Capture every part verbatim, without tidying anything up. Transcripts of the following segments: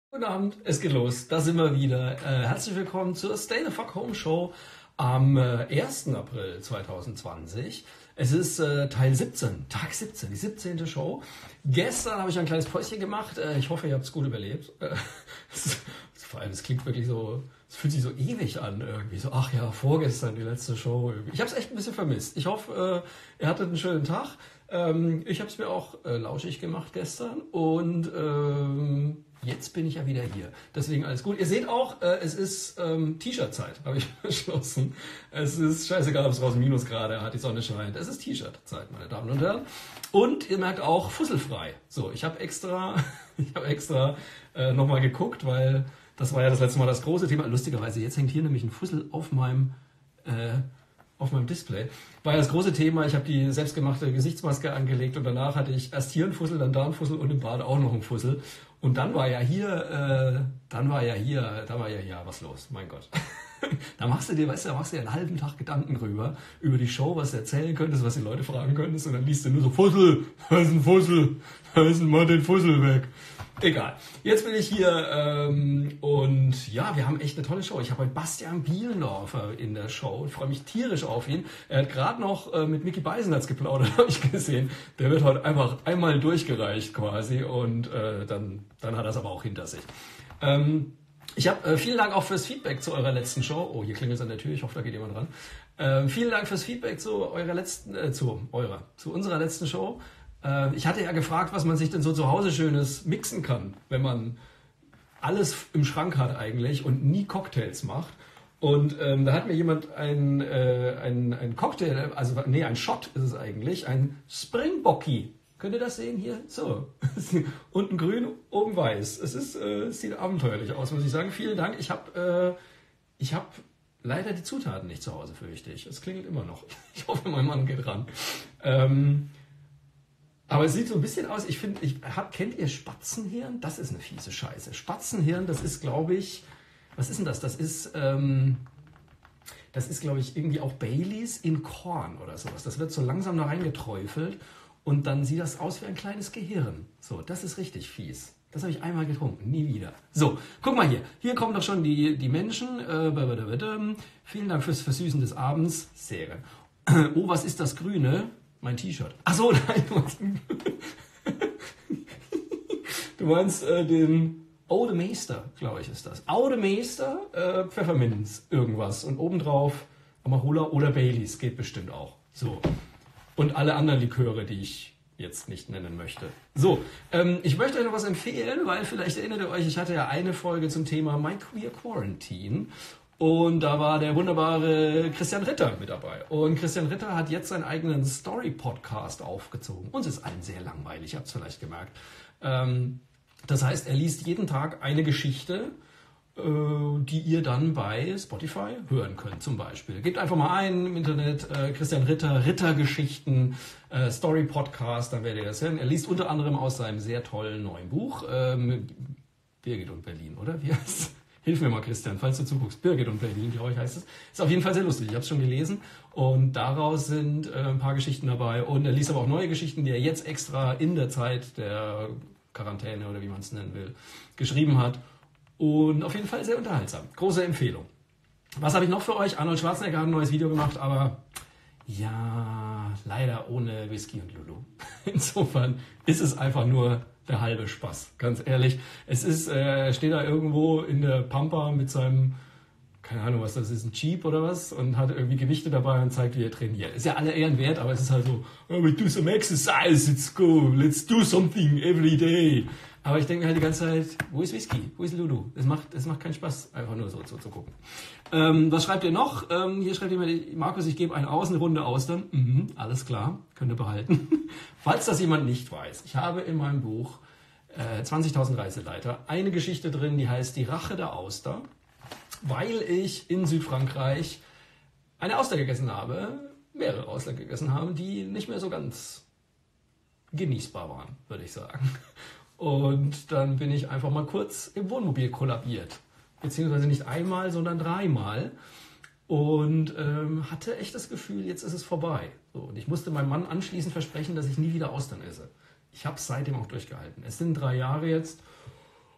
Guten Abend, es geht los, da sind wir wieder. Äh, herzlich willkommen zur Stay the Fuck Home Show am äh, ersten April zweitausendzwanzig. Es ist äh, Teil siebzehn, Tag siebzehn, die siebzehnte Show. Gestern habe ich ein kleines Päuschen gemacht. Äh, ich hoffe, ihr habt es gut überlebt. Äh, es, vor allem, es klingt wirklich so, es fühlt sich so ewig an irgendwie. So, ach ja, vorgestern die letzte Show. Ich habe es echt ein bisschen vermisst. Ich hoffe, äh, ihr hattet einen schönen Tag. Ähm, ich habe es mir auch äh, lauschig gemacht gestern und ähm, jetzt bin ich ja wieder hier. Deswegen alles gut. Ihr seht auch, äh, es ist ähm, T-Shirt-Zeit, habe ich beschlossen. Es ist scheißegal, ob es draußen Minusgrade hat, die Sonne scheint. Es ist T-Shirt-Zeit, meine Damen und Herren. Und ihr merkt auch, fusselfrei. So, ich habe extra, ich habe extra äh, nochmal geguckt, weil das war ja das letzte Mal das große Thema. Lustigerweise, jetzt hängt hier nämlich ein Fussel auf meinem äh, auf meinem Display. War ja das große Thema, ich habe die selbstgemachte Gesichtsmaske angelegt und danach hatte ich erst hier einen Fussel, dann da einen Fussel und im Bad auch noch einen Fussel. Und dann war ja hier, äh, dann war ja hier, da war ja hier was los, mein Gott. Da machst du dir, weißt du, da machst du dir einen halben Tag Gedanken drüber, über die Show, was du erzählen könntest, was die Leute fragen könntest und dann liest du nur so, Fussel, da ist ein Fussel, da ist ein mal den Fussel weg. Egal. Jetzt bin ich hier ähm, und ja, wir haben echt eine tolle Show. Ich habe heute Bastian Bielendorfer in der Show und freue mich tierisch auf ihn. Er hat gerade noch äh, mit Micky Beisenherz geplaudert, habe ich gesehen. Der wird heute einfach einmal durchgereicht quasi und äh, dann, dann hat er es aber auch hinter sich. Ähm, ich habe äh, vielen Dank auch fürs Feedback zu eurer letzten Show. Oh, hier klingelt es an der Tür. Ich hoffe, da geht jemand ran. Äh, vielen Dank fürs Feedback zu eurer letzten, äh, zu eurer, zu unserer letzten Show. Ich hatte ja gefragt, was man sich denn so zu Hause Schönes mixen kann, wenn man alles im Schrank hat eigentlich und nie Cocktails macht. Und ähm, da hat mir jemand ein, äh, ein, ein Cocktail, also nee, ein Shot ist es eigentlich, ein Springbocki. Könnt ihr das sehen hier? So, unten grün, oben weiß. Es ist, äh, es sieht abenteuerlich aus, muss ich sagen. Vielen Dank. Ich habe äh, ich hab leider die Zutaten nicht zu Hause, fürchte ich. Es klingelt immer noch. Ich hoffe, mein Mann geht ran. Ähm, Aber es sieht so ein bisschen aus, ich finde, ich hab, kennt ihr Spatzenhirn? Das ist eine fiese Scheiße. Spatzenhirn, das ist, glaube ich, was ist denn das? Das ist, ähm, das ist, glaube ich, irgendwie auch Baileys in Korn oder sowas. Das wird so langsam da reingeträufelt und dann sieht das aus wie ein kleines Gehirn. So, das ist richtig fies. Das habe ich einmal getrunken, nie wieder. So, guck mal hier. Hier kommen doch schon die, die Menschen. Äh, vielen Dank fürs Versüßen des Abends. Sehr. Oh, was ist das Grüne? Mein T-Shirt. Ach so, nein, du meinst, du meinst äh, den Oude Meester, glaube ich, ist das. Oude Meester, äh, Pfefferminz, irgendwas. Und obendrauf Amarula oder Baileys, geht bestimmt auch. So. Und alle anderen Liköre, die ich jetzt nicht nennen möchte. So, ähm, ich möchte euch noch was empfehlen, weil vielleicht erinnert ihr euch, ich hatte ja eine Folge zum Thema My Queer Quarantine. Und da war der wunderbare Christian Ritter mit dabei. Und Christian Ritter hat jetzt seinen eigenen Story-Podcast aufgezogen. Uns ist allen sehr langweilig, ihr habt es vielleicht gemerkt. Ähm, das heißt, er liest jeden Tag eine Geschichte, äh, die ihr dann bei Spotify hören könnt zum Beispiel. Gebt einfach mal ein im Internet, äh, Christian Ritter, Rittergeschichten, äh, Story-Podcast, dann werdet ihr das hören. Er liest unter anderem aus seinem sehr tollen neuen Buch, ähm, Birgit und Berlin, oder? Wie heißt es? Hilf mir mal, Christian, falls du zuguckst. Birgit und Berlin, glaube ich, heißt es. Ist auf jeden Fall sehr lustig. Ich habe es schon gelesen. Und daraus sind äh, ein paar Geschichten dabei. Und er liest aber auch neue Geschichten, die er jetzt extra in der Zeit der Quarantäne oder wie man es nennen will, geschrieben hat. Und auf jeden Fall sehr unterhaltsam. Große Empfehlung. Was habe ich noch für euch? Arnold Schwarzenegger hat ein neues Video gemacht, aber ja, leider ohne Whisky und Lulu. Insofern ist es einfach nur der halbe Spaß, ganz ehrlich. Es ist, er äh, steht da irgendwo in der Pampa mit seinem, keine Ahnung was das ist, ein Jeep oder was und hat irgendwie Gewichte dabei und zeigt, wie er trainiert. Ist ja alle Ehren wert, aber es ist halt so, oh, we do some exercise, let's go, let's do something every day. Aber ich denke mir halt die ganze Zeit, wo ist Whisky, wo ist Lulu? Es macht, es macht keinen Spaß, einfach nur so, so zu gucken. Ähm, was schreibt ihr noch? Ähm, hier schreibt jemand, Markus, ich gebe eine aus, eine Runde Austern. Mhm, alles klar, könnt ihr behalten. Falls das jemand nicht weiß, ich habe in meinem Buch äh, zwanzigtausend Reiseleiter eine Geschichte drin, die heißt Die Rache der Auster, weil ich in Südfrankreich eine Auster gegessen habe, mehrere Austern gegessen habe, die nicht mehr so ganz genießbar waren, würde ich sagen. Und dann bin ich einfach mal kurz im Wohnmobil kollabiert. Beziehungsweise nicht einmal, sondern dreimal. Und ähm, hatte echt das Gefühl, jetzt ist es vorbei. So, und ich musste meinem Mann anschließend versprechen, dass ich nie wieder Austern esse. Ich habe es seitdem auch durchgehalten. Es sind drei Jahre jetzt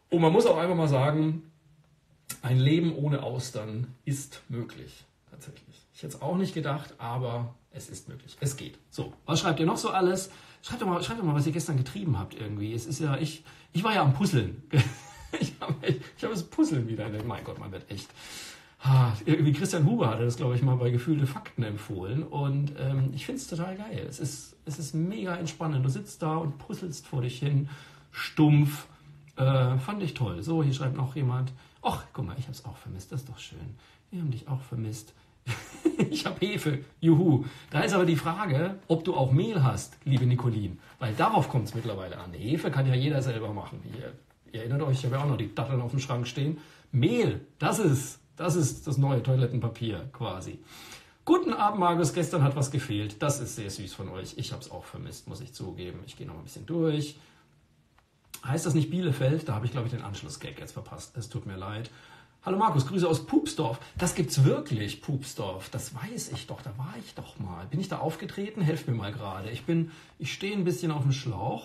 Und man muss auch einfach mal sagen, ein Leben ohne Austern ist möglich, tatsächlich. Ich hätte es auch nicht gedacht, aber es ist möglich. Es geht. So, was schreibt ihr noch so alles? Schreibt doch mal, schreibt doch mal, was ihr gestern getrieben habt irgendwie. Es ist ja, ich, ich war ja am Puzzeln. ich habe ich hab das Puzzeln wieder. Mein Gott, man wird echt. Ah, irgendwie Christian Huber hatte das, glaube ich, mal bei Gefühlte Fakten empfohlen. Und ähm, ich finde es total geil. Es ist, es ist mega entspannend. Du sitzt da und puzzelst vor dich hin. Stumpf. Äh, fand ich toll. So, hier schreibt noch jemand. Ach, guck mal, ich habe es auch vermisst. Das ist doch schön. Wir haben dich auch vermisst. Ich habe Hefe. Juhu. Da ist aber die Frage, ob du auch Mehl hast, liebe Nicolin. Weil darauf kommt es mittlerweile an. Hefe kann ja jeder selber machen. Ihr, ihr erinnert euch, ich habe ja auch noch die Datteln auf dem Schrank stehen. Mehl, das ist, das ist das neue Toilettenpapier quasi. Guten Abend, Markus. Gestern hat was gefehlt. Das ist sehr süß von euch. Ich habe es auch vermisst, muss ich zugeben. Ich gehe noch ein bisschen durch. Heißt das nicht Bielefeld? Da habe ich, glaube ich, den Anschlussgag jetzt verpasst. Es tut mir leid. Hallo Markus, Grüße aus Pupsdorf. Das gibt's wirklich, Pupsdorf. Das weiß ich doch, da war ich doch mal. Bin ich da aufgetreten? Helft mir mal gerade. Ich bin, ich stehe ein bisschen auf dem Schlauch.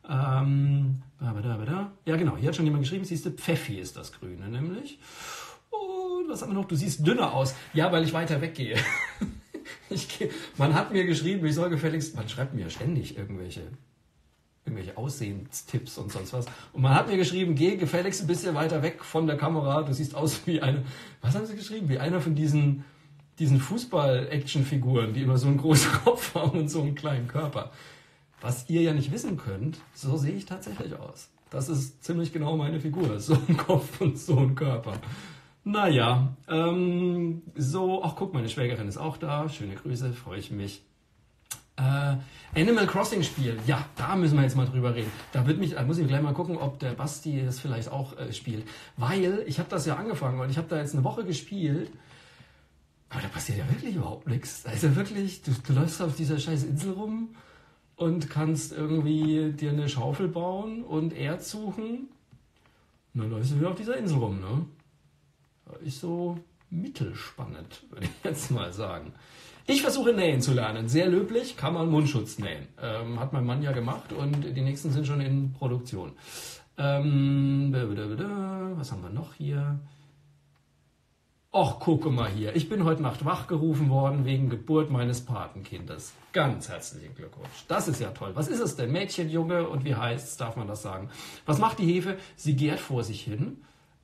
Ähm, ja genau, hier hat schon jemand geschrieben, siehst du, Pfeffi ist das Grüne nämlich. Und was haben wir noch? Du siehst dünner aus. Ja, weil ich weiter weggehe. ich gehe. Man hat mir geschrieben, ich soll gefälligst, man schreibt mir ständig irgendwelche irgendwelche Aussehenstipps und sonst was. Und man hat mir geschrieben, geh gefälligst ein bisschen weiter weg von der Kamera. Du siehst aus wie eine, was haben sie geschrieben? Wie einer von diesen, diesen Fußball-Action-Figuren, die immer so einen großen Kopf haben und so einen kleinen Körper. Was ihr ja nicht wissen könnt, so sehe ich tatsächlich aus. Das ist ziemlich genau meine Figur. So ein Kopf und so ein Körper. Naja, ähm, so, ach guck, meine Schwägerin ist auch da. Schöne Grüße, freue ich mich. Äh, Animal Crossing Spiel, ja, da müssen wir jetzt mal drüber reden. Da, wird mich, da muss ich gleich mal gucken, ob der Basti das vielleicht auch äh, spielt. Weil, ich habe das ja angefangen und ich habe da jetzt eine Woche gespielt, aber da passiert ja wirklich überhaupt nichts. Da ist ja wirklich, du, du läufst auf dieser scheiß Insel rum und kannst irgendwie dir eine Schaufel bauen und Erd suchen. Und dann läufst du wieder auf dieser Insel rum, ne? Ist so mittelspannend, würde ich jetzt mal sagen. Ich versuche nähen zu lernen. Sehr löblich, kann man Mundschutz nähen. Ähm, hat mein Mann ja gemacht und die nächsten sind schon in Produktion. Ähm, was haben wir noch hier? Och, gucke mal hier. Ich bin heute Nacht wachgerufen worden wegen Geburt meines Patenkindes. Ganz herzlichen Glückwunsch. Das ist ja toll. Was ist es denn? Mädchen, Junge und wie heißt's? Darf man das sagen? Was macht die Hefe? Sie gärt vor sich hin.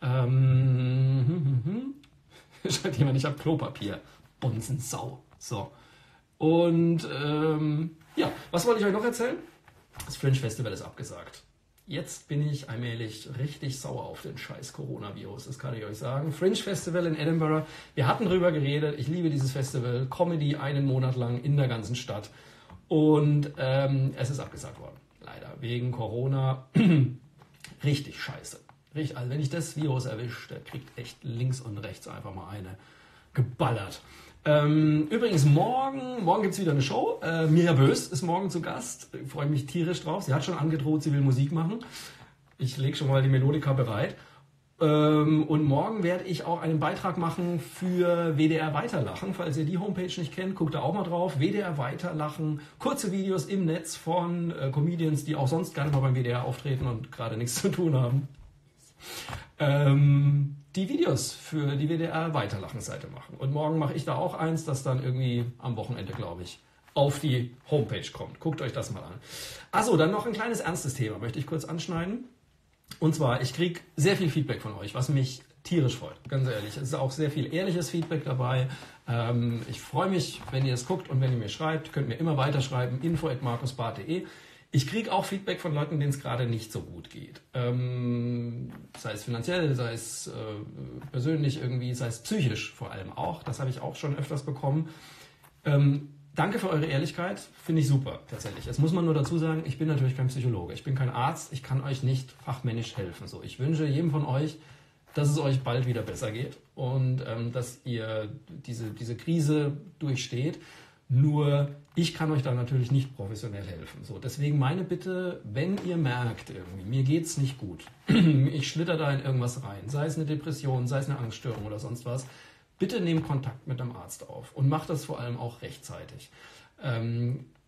Ähm, hm, hm, hm. Schreibt jemand, ich habe Klopapier. Bonzensau. So. Und ähm, ja, was wollte ich euch noch erzählen? Das Fringe Festival ist abgesagt. Jetzt bin ich allmählich richtig sauer auf den scheiß Coronavirus, das kann ich euch sagen. Fringe Festival in Edinburgh, wir hatten drüber geredet, ich liebe dieses Festival, Comedy einen Monat lang in der ganzen Stadt. Und ähm, es ist abgesagt worden, leider, wegen Corona. Richtig scheiße. Richtig, also wenn ich das Virus erwische, der kriegt echt links und rechts einfach mal eine geballert. Ähm, übrigens, morgen, morgen gibt es wieder eine Show. Äh, Mirja Bös ist morgen zu Gast. Ich freue mich tierisch drauf. Sie hat schon angedroht, sie will Musik machen. Ich lege schon mal die Melodika bereit. Ähm, und morgen werde ich auch einen Beitrag machen für W D R Weiterlachen. Falls ihr die Homepage nicht kennt, guckt da auch mal drauf. W D R Weiterlachen. Kurze Videos im Netz von äh, Comedians, die auch sonst gerne mal beim W D R auftreten und gerade nichts zu tun haben. Ähm, die Videos für die W D R Weiterlachen-Seite machen. Und morgen mache ich da auch eins, das dann irgendwie am Wochenende, glaube ich, auf die Homepage kommt. Guckt euch das mal an. Achso, dann noch ein kleines ernstes Thema, möchte ich kurz anschneiden. Und zwar, ich kriege sehr viel Feedback von euch, was mich tierisch freut, ganz ehrlich. Es ist auch sehr viel ehrliches Feedback dabei. Ähm, ich freue mich, wenn ihr es guckt und wenn ihr mir schreibt. Könnt mir immer weiterschreiben, info at markusbarth punkt de. Ich kriege auch Feedback von Leuten, denen es gerade nicht so gut geht. Ähm, sei es finanziell, sei es äh, persönlich irgendwie, sei es psychisch vor allem auch. Das habe ich auch schon öfters bekommen. Ähm, danke für eure Ehrlichkeit, finde ich super tatsächlich. Jetzt muss man nur dazu sagen, ich bin natürlich kein Psychologe, ich bin kein Arzt, ich kann euch nicht fachmännisch helfen. So, ich wünsche jedem von euch, dass es euch bald wieder besser geht und ähm, dass ihr diese, diese Krise durchsteht. Nur ich kann euch da natürlich nicht professionell helfen. So, deswegen meine Bitte, wenn ihr merkt, irgendwie, mir geht's nicht gut, ich schlitter da in irgendwas rein, sei es eine Depression, sei es eine Angststörung oder sonst was, bitte nehmt Kontakt mit einem Arzt auf und macht das vor allem auch rechtzeitig. Ähm,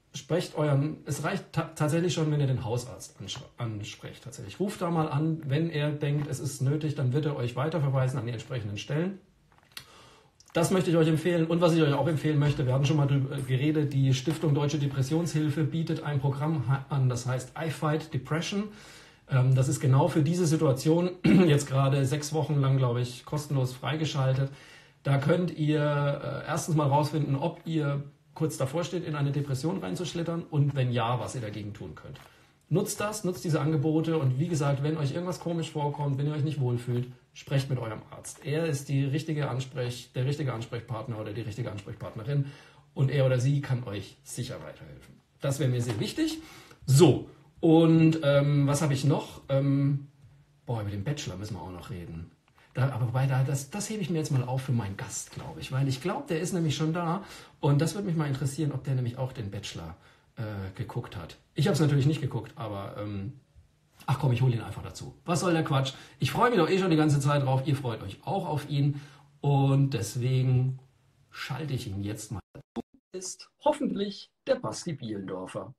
sprecht euren, es reicht ta tatsächlich schon, wenn ihr den Hausarzt ansprecht. Tatsächlich. Ruft da mal an, wenn er denkt, es ist nötig, dann wird er euch weiterverweisen an die entsprechenden Stellen. Das möchte ich euch empfehlen. Und was ich euch auch empfehlen möchte, wir hatten schon mal darüber geredet, die Stiftung Deutsche Depressionshilfe bietet ein Programm an, das heißt I Fight Depression. Das ist genau für diese Situation jetzt gerade sechs Wochen lang, glaube ich, kostenlos freigeschaltet. Da könnt ihr erstens mal rausfinden, ob ihr kurz davor steht, in eine Depression reinzuschlittern und wenn ja, was ihr dagegen tun könnt. Nutzt das, nutzt diese Angebote und wie gesagt, wenn euch irgendwas komisch vorkommt, wenn ihr euch nicht wohlfühlt, sprecht mit eurem Arzt. Er ist die richtige Ansprech, der richtige Ansprechpartner oder die richtige Ansprechpartnerin und er oder sie kann euch sicher weiterhelfen. Das wäre mir sehr wichtig. So, und ähm, was habe ich noch? Ähm, boah, über den Bachelor müssen wir auch noch reden. Da, aber wobei, da, das, das hebe ich mir jetzt mal auf für meinen Gast, glaube ich. Weil ich glaube, der ist nämlich schon da. Und das würde mich mal interessieren, ob der nämlich auch den Bachelor äh, geguckt hat. Ich habe es natürlich nicht geguckt, aber ähm, ach komm, ich hole ihn einfach dazu. Was soll der Quatsch? Ich freue mich doch eh schon die ganze Zeit drauf. Ihr freut euch auch auf ihn. Und deswegen schalte ich ihn jetzt mal dazu. Ist hoffentlich der Basti Bielendorfer.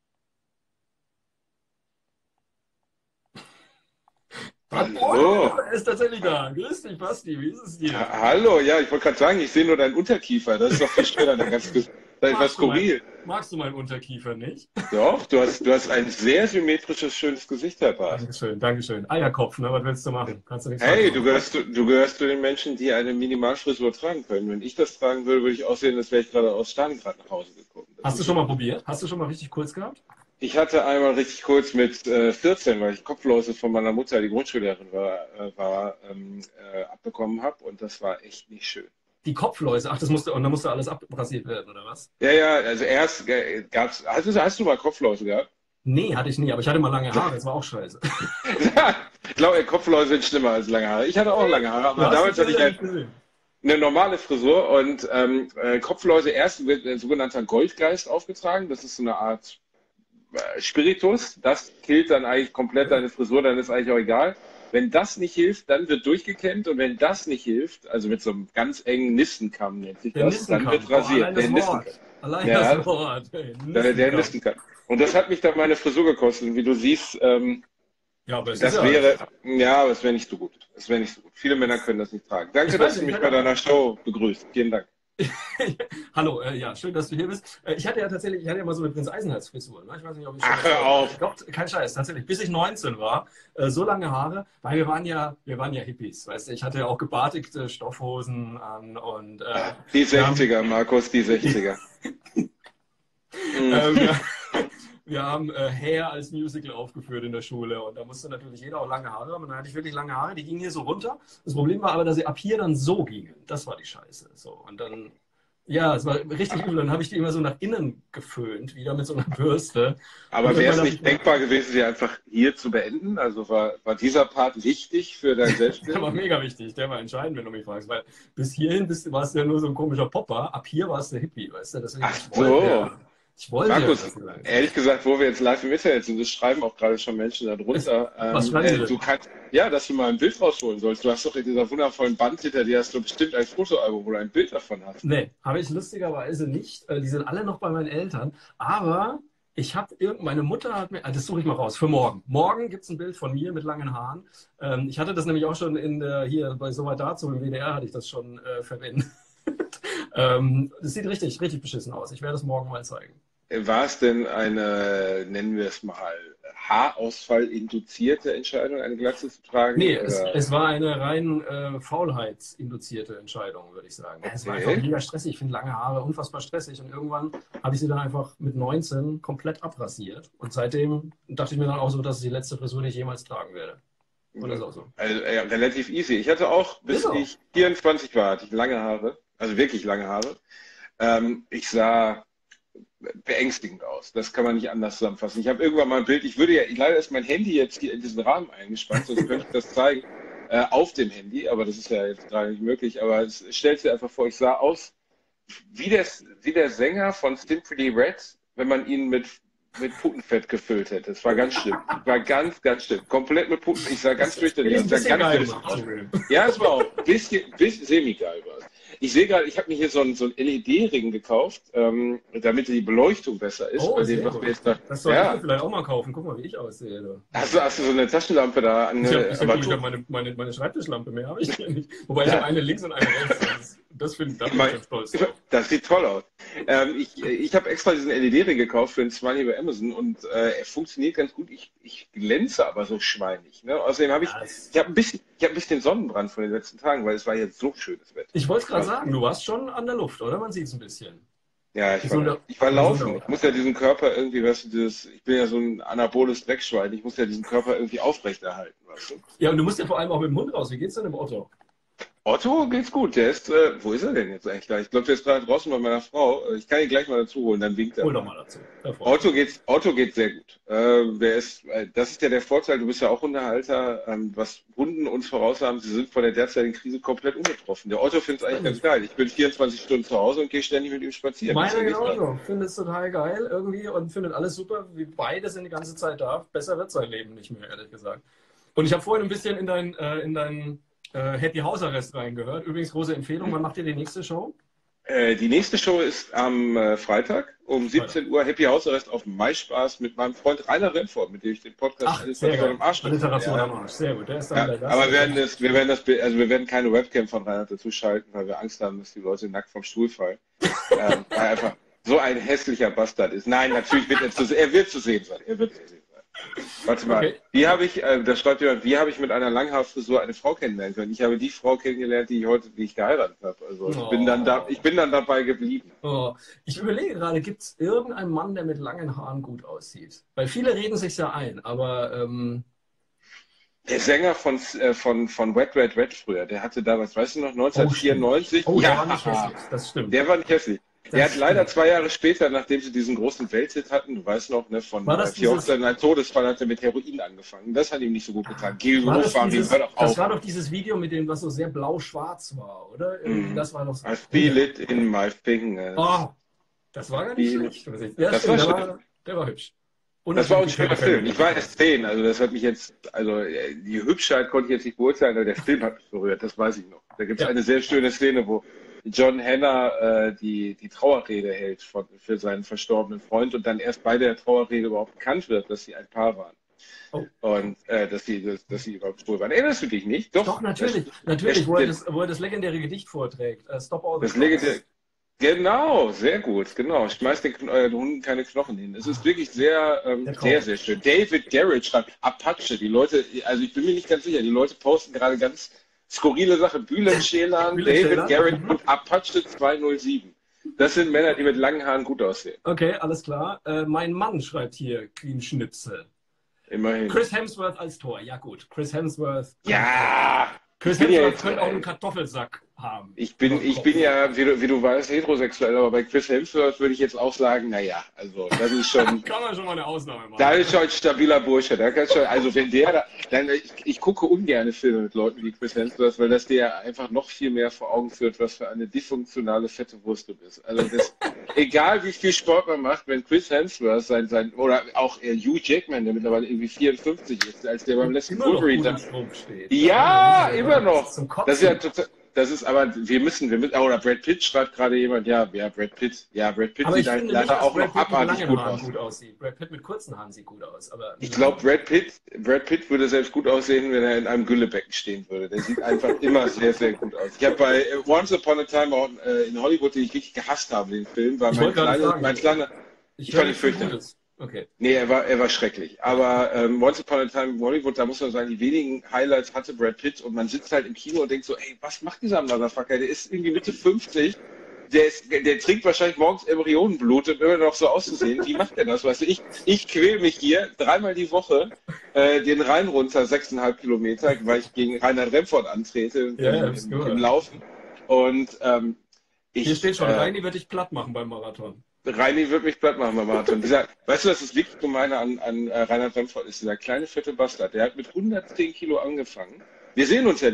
Hallo. Er ist tatsächlich da. Grüß dich, Basti. Wie ist es dir? Ha Hallo, ja, ich wollte gerade sagen, ich sehe nur deinen Unterkiefer. Das ist doch viel schöner. Das ist etwas skurril. Magst du meinen Unterkiefer nicht? Doch, du hast, du hast ein sehr symmetrisches, schönes Gesicht, Herr Bart. Dankeschön, Dankeschön. Eierkopf, ne? Was willst du machen? Kannst du nichts Hey, du gehörst, du, du gehörst zu den Menschen, die eine Minimalfrisur tragen können. Wenn ich das tragen würde, würde ich aussehen, als wäre ich gerade aus Stalingrad nach Hause gekommen. Das Hast du schon mal probiert? Hast du schon mal richtig kurz gehabt? Ich hatte einmal richtig kurz mit äh, vierzehn, weil ich Kopflose von meiner Mutter, die Grundschullehrerin war, äh, war ähm, äh, abbekommen habe und das war echt nicht schön. Die Kopfläuse, ach, das musste, und da musste alles abrasiert werden, oder was? Ja, ja, also erst äh, gab's, hast du, hast du mal Kopfläuse gehabt? Nee, hatte ich nie, aber ich hatte mal lange Haare, das war auch scheiße. Ich glaube, Kopfläuse sind schlimmer als lange Haare. Ich hatte auch lange Haare, aber damals hatte ich halt eine normale Frisur und ähm, äh, Kopfläuse erst wird ein sogenannter Goldgeist aufgetragen. Das ist so eine Art Spiritus, das killt dann eigentlich komplett deine Frisur, dann ist eigentlich auch egal. Wenn das nicht hilft, dann wird durchgekämmt und wenn das nicht hilft, also mit so einem ganz engen Nistenkamm nennt sich das, dann wird rasiert. Der Nistenkamm. Allein das Wort. Der, der Nistenkamm. Und das hat mich dann meine Frisur gekostet. Und wie du siehst, ähm, ja, aber es das ist wäre, ja, aber es wäre nicht so gut. Es wäre nicht so gut. Viele Männer können das nicht tragen. Danke, dass du mich bei deiner Show begrüßt. Vielen Dank. Hallo, äh, ja, schön, dass du hier bist. Äh, ich hatte ja tatsächlich, ich hatte ja mal so eine Prinz Eisenherz Frisur. Ne? Ich weiß nicht, ob ich schon. Ach, hör auf. Ich glaub, kein Scheiß, tatsächlich. Bis ich neunzehn war, äh, so lange Haare, weil wir waren ja, wir waren ja Hippies, weißt du. Ich hatte ja auch gebartigte Stoffhosen an und. Äh, die sechziger, haben, Markus, die sechziger. ähm, ja. Wir haben äh, Hair als Musical aufgeführt in der Schule und da musste natürlich jeder auch lange Haare haben. Und dann hatte ich wirklich lange Haare, die gingen hier so runter. Das Problem war aber, dass sie ab hier dann so gingen. Das war die Scheiße. So, und dann, ja, es war richtig übel. Dann habe ich die immer so nach innen geföhnt, wieder mit so einer Bürste. Aber wäre es nicht denkbar gewesen, sie einfach hier zu beenden? Also war, war dieser Part wichtig für dein Selbstbild? Der war mega wichtig, der war entscheidend, wenn du mich fragst. Weil bis hierhin bist, warst du ja nur so ein komischer Popper, ab hier warst du Hippie, weißt du? Deswegen, Ach so. Ja, ich wollte Markus, ja, ehrlich gesagt, wo wir jetzt live im Internet sind, das schreiben auch gerade schon Menschen darunter. Was schreiben ähm, äh, du kannst, ja, dass du mal ein Bild rausholen sollst. Du hast doch in dieser wundervollen Band hinter dir hast du bestimmt ein Fotoalbum, wo du ein Bild davon hast. Nee, habe ich lustigerweise nicht. Die sind alle noch bei meinen Eltern. Aber ich habe irgend, meine Mutter hat mir, das suche ich mal raus, für morgen. Morgen gibt es ein Bild von mir mit langen Haaren. Ähm, ich hatte das nämlich auch schon in der, hier bei Soweit dazu, im W D R hatte ich das schon äh, verwendet. ähm, das sieht richtig, richtig beschissen aus. Ich werde es morgen mal zeigen. War es denn eine, nennen wir es mal, Haarausfall-induzierte Entscheidung, eine Glatze zu tragen? Nee, es, es war eine rein äh, faulheitsinduzierte Entscheidung, würde ich sagen. Okay. Es war einfach mega stressig. Ich finde lange Haare unfassbar stressig. Und irgendwann habe ich sie dann einfach mit neunzehn komplett abrasiert. Und seitdem dachte ich mir dann auch so, dass es die letzte Frisur, die ich jemals tragen werde. Und das ist auch so. Also, ja, relativ easy. Ich hatte auch, bis auch. ich vierundzwanzig war, hatte ich lange Haare. Also wirklich lange Haare. Ähm, ich sah beängstigend aus. Das kann man nicht anders zusammenfassen. Ich habe irgendwann mal ein Bild, ich würde ja, leider ist mein Handy jetzt hier in diesen Rahmen eingespannt, sonst könnte ich das zeigen, äh, auf dem Handy, aber das ist ja jetzt gerade nicht möglich, aber es stellt dir einfach vor, ich sah aus wie der, wie der Sänger von Simply Red, wenn man ihn mit, mit Putenfett gefüllt hätte. Es war ganz schlimm. War ganz, ganz schlimm. Komplett mit Putenfett. Ich sah ganz fürchterlich. Ich sah ganz geil aus. Ja, es war auch ein bisschen, bisschen semi-geil war es. Ich sehe gerade, ich habe mir hier so einen, so einen L E D-Ring gekauft, ähm, damit die Beleuchtung besser ist. Oh, Bei sehr dem, was gut. wir jetzt da, Das sollte ich mir ja, vielleicht auch mal kaufen. Guck mal, wie ich aussehe. Du. hast du, hast du so eine Taschenlampe da? Ich habe Eine, ich hab, aber ich du, hab meine, meine, meine Schreibtischlampe, mehr habe ich hier nicht. Wobei ich habe ja, eine links und eine rechts. Das, das finde da ich bin ich mein, schon stolz drauf. das sieht toll aus. Ähm, ich ich habe extra diesen L E D-Ring gekauft für den Smiley bei Amazon und äh, er funktioniert ganz gut. Ich, ich glänze aber so schweinig. Ne? Außerdem habe ich, Ja, das, ich habe ein bisschen, ich habe ein bisschen Sonnenbrand von den letzten Tagen, weil es war jetzt so schönes Wetter. ich wollte es Es gerade war, sagen, du warst schon an der Luft, oder? Man sieht es ein bisschen. ja, ich war, Gesunde, ich war gesunde laufen. Ich Haut. muss ja diesen Körper irgendwie, weißt du, dieses, ich bin ja so ein anaboles Dreckschwein. Ich muss ja diesen Körper irgendwie aufrechterhalten, weißt du? Ja, und du musst ja vor allem auch mit dem Hund raus. Wie geht's denn im Otto? Otto geht's gut. Der ist, äh, wo ist er denn jetzt eigentlich gleich? Ich glaube, der ist gerade draußen bei meiner Frau. Äh, Ich kann ihn gleich mal dazu holen, dann winkt er Hol doch mal. mal dazu. Da freue ich Otto mich. geht, Otto geht sehr gut. Äh, der ist, äh, das ist ja der Vorteil, du bist ja auch Hundehalter. Ähm, was Hunden uns voraus haben, sie sind von der derzeitigen Krise komplett unbetroffen. Der Otto findet es eigentlich ganz Stimmt. geil. Ich bin vierundzwanzig Stunden zu Hause und gehe ständig mit ihm spazieren. Meiner Besser geht's gar nicht. genauso. Findet es total geil irgendwie und findet alles super. Wir beide sind die ganze Zeit da. Besser wird sein Leben nicht mehr, ehrlich gesagt. Und ich habe vorhin ein bisschen in dein, äh, in dein äh, Happy Hausarrest reingehört. Übrigens, große Empfehlung. Wann macht ihr die nächste Show? Äh, die nächste Show ist am äh, Freitag um Freitag. siebzehn Uhr. Happy Hausarrest auf MySpaß mit meinem Freund Rainer Remford, mit dem ich den Podcast Ach, sehr Alliteration geil. am Arsch mache. Alliteration Ja, am Arsch. Sehr gut. Der ist dann ja, gleich aber das. wir werden das, wir werden das, also wir werden keine Webcam von Rainer dazu schalten, weil wir Angst haben, dass die Leute nackt vom Stuhl fallen. Ähm, weil er einfach so ein hässlicher Bastard ist. Nein, natürlich wird er zu sehen, er wird zu sehen sein. Er wird zu sehen sein. Warte mal, Okay. wie habe ich, äh, da schreibt jemand, wie habe ich mit einer Langhaarfrisur eine Frau kennenlernen können? Ich habe die Frau kennengelernt, die ich heute, die ich geheiratet habe. Also ich bin dann da, Oh. ich bin dann dabei geblieben. Oh. Ich überlege gerade, gibt es irgendeinen Mann, der mit langen Haaren gut aussieht? Weil viele reden sich ja ein, aber ähm, Der Sänger von, äh, von, von Wet Red Red früher, der hatte damals, weißt du noch, oh, stimmt. neunzehnhundert vierundneunzig, Oh, der war ja, nicht hässlich. Das stimmt. der war nicht hässlich. Der Das hat leider stimmt. zwei Jahre später, nachdem sie diesen großen Welthit hatten, du weißt noch, ne, von War äh, das Vier dieses, Hochzeiten, ein Todesfall, hat er mit Heroin angefangen. Das hat ihm nicht so gut getan. Geh war das Farin, hör dieses, doch das auf. war doch dieses Video mit dem, was so sehr blau-schwarz war, oder? Irgendwie, Mhm. das war doch so. I feel it in my fingers. Oh, das war gar nicht Feel it. schlecht. Ja, Das stimmt, war der schön. war, der war hübsch. Und Das war auch ein natürlich die schöner Katy Perry Film. Ich war Musik. erst zehn, also das hat mich jetzt, also äh, die Hübschheit konnte ich jetzt nicht beurteilen, aber der Film hat mich berührt, das weiß ich noch. Da gibt es Ja, eine sehr schöne Szene, wo John Hannah äh, die, die Trauerrede hält von, für seinen verstorbenen Freund und dann erst bei der Trauerrede überhaupt bekannt wird, dass sie ein Paar waren oh. und äh, dass sie, dass, dass sie überhaupt schwul waren. Erinnerst du dich nicht? Doch, Doch, das, natürlich, das, natürlich, wo er das, das, wo er das legendäre Gedicht vorträgt. Äh, Stop all the das legendäre. clocks. Genau, sehr gut, genau. Schmeißt den Kn- euren Hunden keine Knochen hin. Es ist wirklich sehr, ähm, Der sehr, Traum. sehr schön. David Garrett schreibt Apache. Die Leute, also ich bin mir nicht ganz sicher, die Leute posten gerade ganz skurrile Sachen. Bülent Ceylan, Bülent David Ceylan? Garrett Mhm. und Apache zweihundertsieben. Das sind Männer, die mit langen Haaren gut aussehen. Okay, alles klar. Äh, mein Mann schreibt hier Queen Schnipsel. Immerhin. Chris Hemsworth als Tor. Ja gut, Chris Hemsworth. Ja, ich Chris bin ja Hemsworth jetzt, könnte auch einen äh, Kartoffelsack haben. ich Über bin, dem ich Kopf. bin ja, wie du, wie du weißt, heterosexuell, aber bei Chris Hemsworth würde ich jetzt auch sagen, naja, also das ist schon, Kann man schon mal eine Ausnahme machen. da ist schon ein stabiler Bursche. Da kannst schon, also wenn der da, dann, ich, ich gucke ungerne Filme mit Leuten wie Chris Hemsworth, weil das dir einfach noch viel mehr vor Augen führt, was für eine dysfunktionale, fette Wurst du bist. Also das, egal wie viel Sport man macht, wenn Chris Hemsworth sein, sein oder auch äh, Hugh Jackman, der mittlerweile irgendwie vierundfünfzig ist, als der beim letzten Immer noch Wolverine gut da, im Strumpf steht. ja, das ist, immer ja- das noch. ist zum Das ist ja Kotzen. total, das ist aber, wir müssen, wir müssen, oder Brad Pitt schreibt gerade jemand, ja, ja, Brad Pitt, ja, Brad Pitt Aber sieht ich halt finde nicht, leider dass auch Brad noch Pitt mit abartig langen gut Haaren aus. gut aussieht. Brad Pitt mit kurzen Haaren sieht gut aus. Aber Ich mit glaube, langen. Brad Pitt, Brad Pitt würde selbst gut aussehen, wenn er in einem Güllebecken stehen würde. Der sieht einfach immer sehr, sehr gut aus. Ich habe bei äh, Once Upon a Time auch, äh, in Hollywood, den ich wirklich gehasst habe, den Film, war Ich mein wollte gerade kleiner, sagen, mein kleiner, ich ich höre fand ihn nicht viel fürchterlich. Gutes. Okay. Nee, er war, er war schrecklich. Aber ähm, Once Upon a Time in Hollywood, da muss man sagen, die wenigen Highlights hatte Brad Pitt und man sitzt halt im Kino und denkt so, ey, was macht dieser Motherfucker? Der ist irgendwie Mitte fünfzig, der, ist, der trinkt wahrscheinlich morgens Embryonenblut, um immer noch so auszusehen. Wie macht der das? Weißt du, ich, ich quäl mich hier dreimal die Woche äh, den Rhein runter, sechseinhalb Kilometer, weil ich gegen Reinhard Remford antrete im, Ja, ja, hab's im, im gehört. Laufen. Und ähm, Hier ich, steht schon, äh, Reini wird dich platt machen beim Marathon. Reini wird mich platt machen beim Marathon. Dieser, weißt du, was das wirklich Gemeine an, an äh, Reinhard Remford ist? Dieser kleine, fette Bastard, der hat mit hundertzehn Kilo angefangen. Wir sehen uns ja nie.